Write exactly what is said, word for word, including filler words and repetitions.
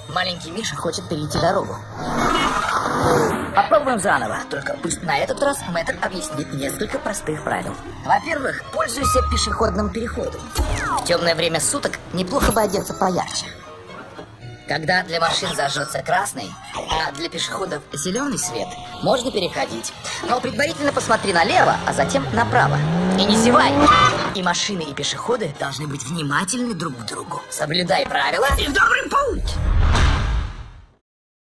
Маленький Миша хочет перейти дорогу. Попробуем заново, только пусть на этот раз мэтр объяснит несколько простых правил. Во-первых, пользуйся пешеходным переходом. В темное время суток неплохо бы одеться поярче. Когда для машин зажжется красный, а для пешеходов зеленый свет, можно переходить. Но предварительно посмотри налево, а затем направо. И не зевай! И машины, и пешеходы должны быть внимательны друг к другу. Соблюдай правила и в добрый путь!